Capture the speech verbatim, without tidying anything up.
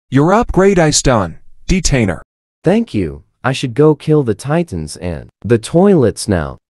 Your upgrade is done, Detainer. Thank you. I should go kill the titans and the toilets now.